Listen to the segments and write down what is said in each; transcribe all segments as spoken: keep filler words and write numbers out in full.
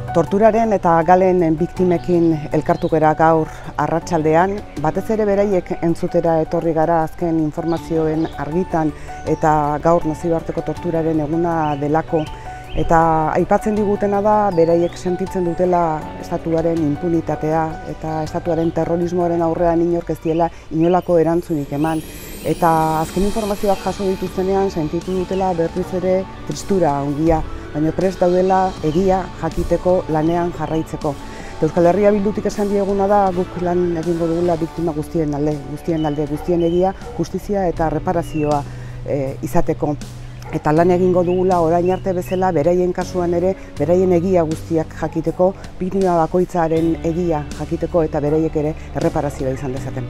Torturaren eta galen biktimekin elkartu gara gaur arratsaldean, batez ere beraiek entzutera etorri gara azken informazioen argitan eta gaur nazioarteko torturaren eguna delako. Eta aipatzen digutena da, beraiek sentitzen dutela estatuaren impunitatea eta estatuaren terrorismoaren aurrean inork ez diela inolako erantzunik eman. Eta azken informazioak jaso dituztenean sentitu dutela berriz ere tristura handia, baina prest daudela egia jakiteko lanean jarraitzeko. Euskal Herria Bildutik esan dieguna da guk lan egingo dugula biktima guztien alde, guztien alde, guztien egia, justizia eta reparazioa e, izateko. Eta lan egingo dugula orain arte bezala, beraien kasuan ere, beraien egia guztiak jakiteko, biktima bakoitzaren egia jakiteko eta beraiek ere erreparazioa izan dezaten.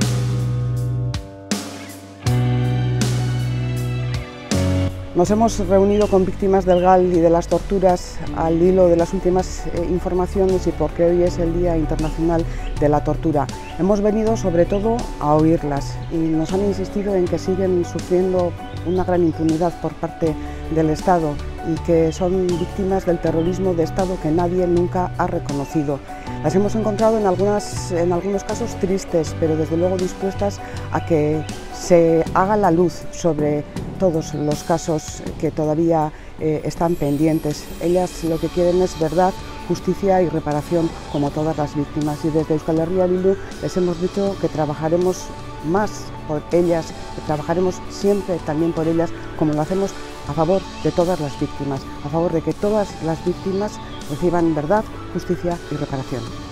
Nos hemos reunido con víctimas del GAL y de las torturas al hilo de las últimas eh, informaciones y porque hoy es el Día Internacional de la Tortura. Hemos venido sobre todo a oírlas y nos han insistido en que siguen sufriendo una gran impunidad por parte del Estado y que son víctimas del terrorismo de Estado que nadie nunca ha reconocido. Las hemos encontrado en, algunas, en algunos casos tristes, pero desde luego dispuestas a que se haga la luz sobre todos los casos que todavía eh, están pendientes. Ellas lo que quieren es verdad, justicia y reparación, como todas las víctimas. Y desde Euskal Herria Bildu les hemos dicho que trabajaremos más por ellas, que trabajaremos siempre también por ellas, como lo hacemos a favor de todas las víctimas, a favor de que todas las víctimas reciban verdad, justicia y reparación.